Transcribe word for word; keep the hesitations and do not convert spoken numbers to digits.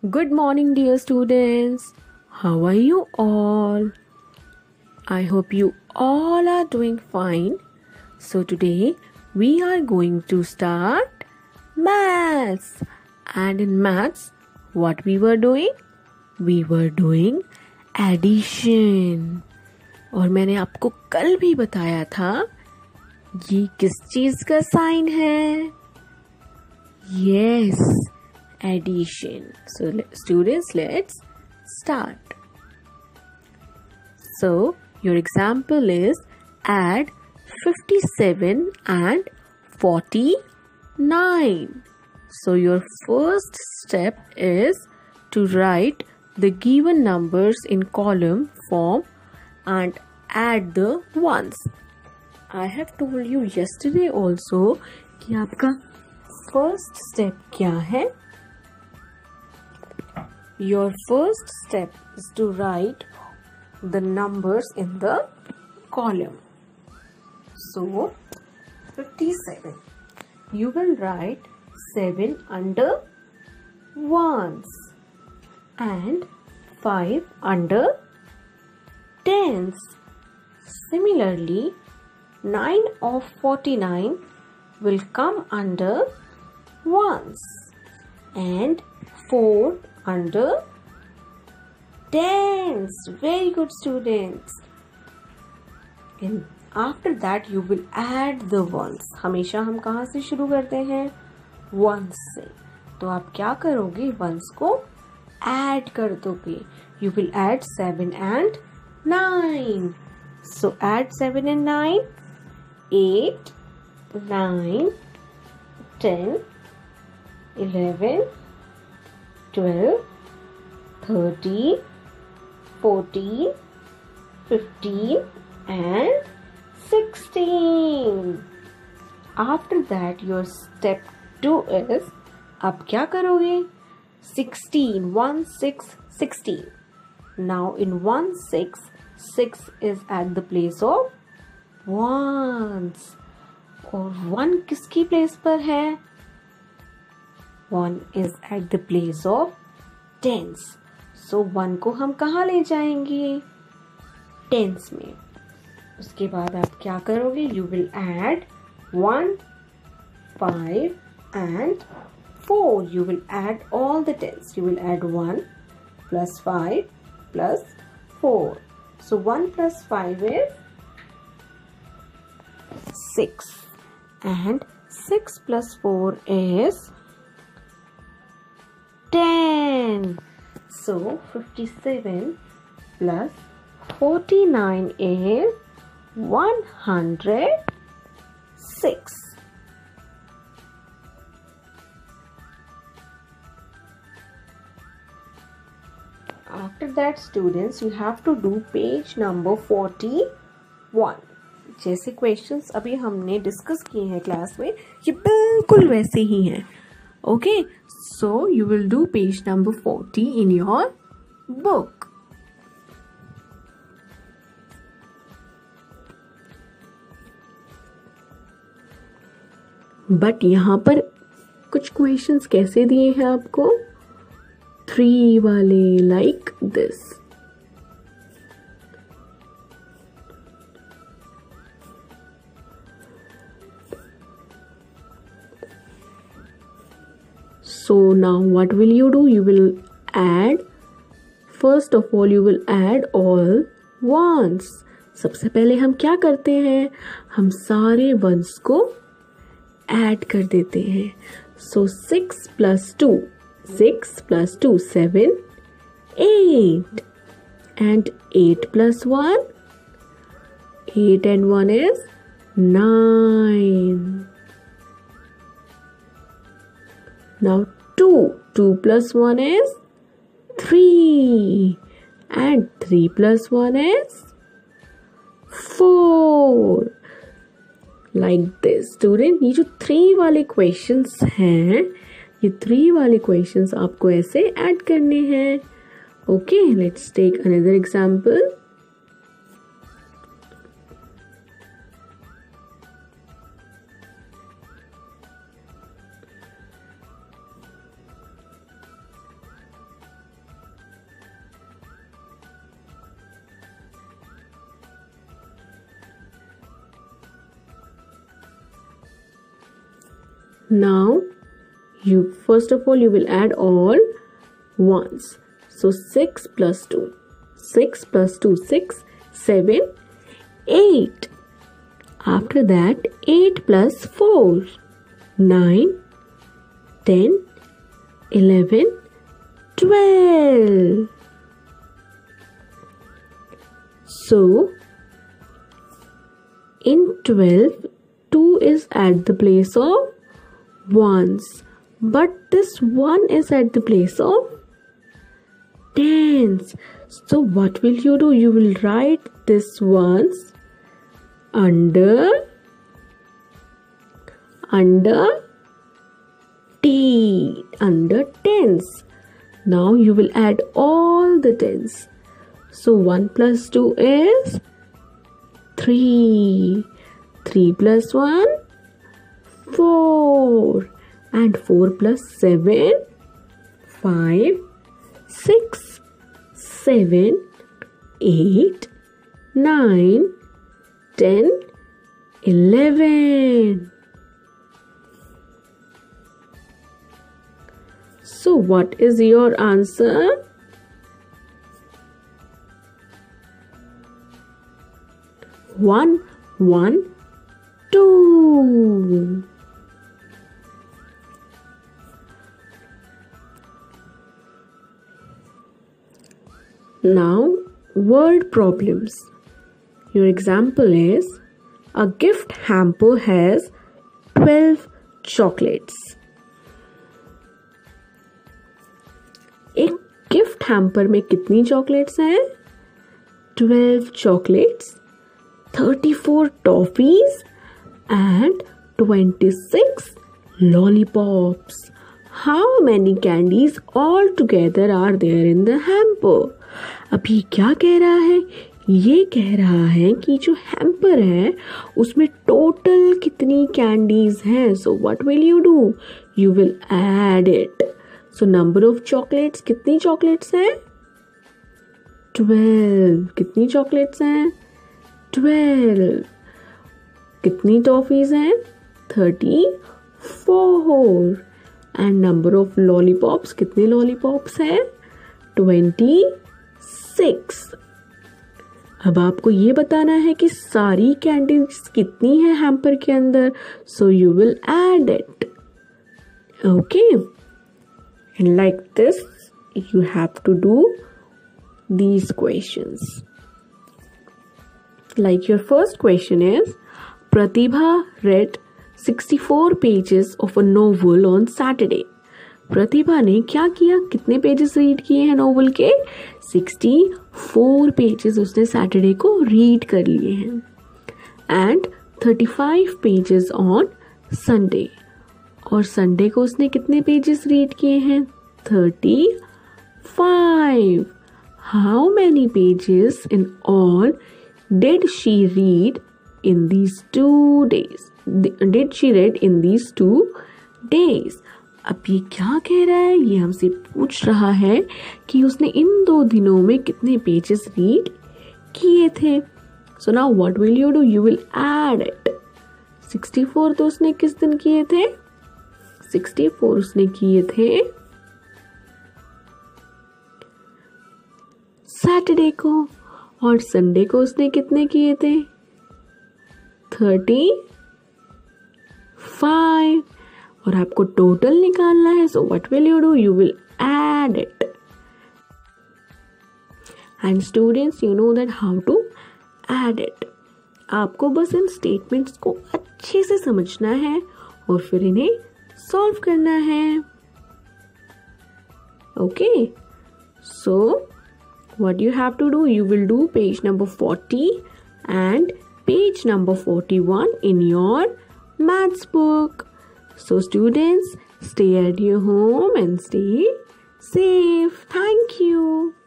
Good morning, dear students. How are you all? I hope you all are doing fine. So, today we are going to start maths. And in maths, what we were doing? We were doing addition. और मैंने आपको कल भी बताया था ये किस चीज का साइन है? Yes, addition. So students, let's start. So your example is add fifty-seven and forty-nine. So your first step is to write the given numbers in column form and add the ones. I have told you yesterday also कि आपका first step क्या है? Your first step is to write the numbers in the column. So, fifty-seven. You will write seven under ones and five under tens. Similarly, nine of forty-nine will come under ones and four under tens. Very good, students. And after that you will add the ones. हमेशा हम कहाँ से शुरू करते हैं? ones से. तो आप क्या करोगे? ones को add कर दोगे. You will add seven and nine. So add seven and nine. eight, nine, ten, eleven, twelve, thirteen, fourteen, fifteen and sixteen. After that your step two is अब क्या करोगे? sixteen, one, six, sixteen. Now in one, six, six is at the place of ones. और one किसकी place पर है? one is at the place of tens. So one को हम कहाँ ले जाएंगे? tens में. उसके बाद आप क्या करोगे? You will add one, five and four. You will add all the tens. You will add one plus five plus four. So one plus five is six. And six plus four is ten. So fifty-seven plus forty-nine is one hundred six. After that, students, you have to do page number forty-one. जैसे questions अभी हमने discuss किए हैं class में, ये बिल्कुल वैसे ही हैं. Okay, so you will do page number forty in your book. But यहाँ पर कुछ क्वेश्चंस कैसे दिए हैं आपको? थ्री वाले, like this. So now what will you do? You will add, first of all you will add all ones. सबसे पहले हम क्या करते हैं? हम सारे ones को add कर देते हैं. So six plus two, six plus two, seven, eight. And eight plus one, eight and one is nine. Now two. two plus one is three. And three plus one is four. Like this. Student, ये जो three वाले questions हैं, ये three वाले questions आपको ऐसे add करने हैं. Okay, let's take another example. Now you first of all you will add all ones. So six plus two. six plus two, six, seven, eight. After that, eight plus four, nine, ten, eleven, twelve. So, in twelve, two is at the place of ones. But this one is at the place of tens. So what will you do? You will write this ones under under T, under tens. Now you will add all the tens. So one plus two is three. three plus one, four. And four plus seven, five, six, seven, eight, nine, ten, eleven. So what is your answer? One, one, two. Now, word problems. Your example is, a gift hamper has twelve chocolates. एक gift hamper में कितनी chocolates हैं? twelve chocolates, thirty-four toffees and twenty-six lollipops. How many candies altogether are there in the hamper? अभी क्या कह रहा है? ये कह रहा है कि जो हैम्पर है उसमें टोटल कितनी कैंडीज हैं. So what will you do? You will add it. So number of chocolates, कितनी चॉकलेट्स हैं? ट्वेल्व. कितनी चॉकलेट्स हैं? ट्वेल्व. कितनी टॉफीज हैं? Thirty four. And number of lollipops, कितने लॉलीपॉप्स हैं? Twenty six. अब आपको ये बताना है कि सारी कैंडीज कितनी है हैम्पर के अंदर. So you will add it. Okay, and like this you have to do these questions. Like your first question is, Pratibha read sixty-four pages of a novel on Saturday. Pratibha ने क्या किया? कितने pages read किए हैं novel के? sixty-four pages उसने Saturday को read कर लिए हैं. And thirty-five pages on Sunday. और संडे को उसने कितने पेजेस रीड किए हैं? thirty-five. How many pages in all did she read in these two days? Did she read in these two days? अब ये क्या कह रहा है? ये हमसे पूछ रहा है कि उसने इन दो दिनों में कितने पेजेस रीड किए थे. So now what will you do? You will add it. sixty-four तो उसने किस दिन किए थे? sixty-four उसने किए थे सैटरडे को. और संडे को उसने कितने किए थे? Thirty five. और आपको टोटल निकालना है. So what will you do? You will add it. And students, you know that how to add it. आपको बस इन स्टेटमेंट्स को अच्छे से समझना है और फिर इन्हें सॉल्व करना है. Okay, so what you have to do, you will do page number forty and page number forty-one in your maths book. So students, stay at your home and stay safe. Thank you.